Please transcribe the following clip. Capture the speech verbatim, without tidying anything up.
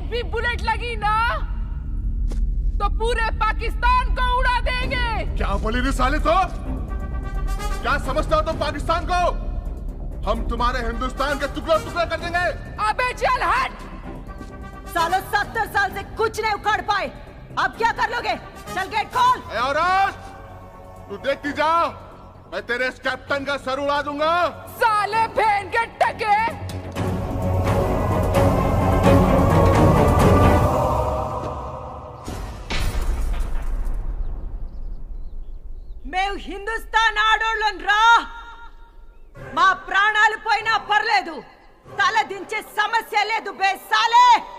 भी बुलेट लगी ना तो पूरे पाकिस्तान को उड़ा देंगे। क्या बोली रे साले तो? क्या समझते हो तुम पाकिस्तान को? हम तुम्हारे हिंदुस्तान के टुकड़े टुकड़े कर देंगे। अबे चल हट। सालों सत्तर साल से कुछ नहीं उखाड़ पाए, अब क्या कर लोगे? चल गेट खोल। ए औरत, तू देखती जा, मैं तेरे इस कैप्टन का सर उड़ा दूंगा। साले बहन के टके। మేము హిందుస్థాన్ ఆడోళ్ళం రా. మా ప్రాణాలు పోయినా పర్లేదు, తల దించే సమస్య లేదు బే సాలే.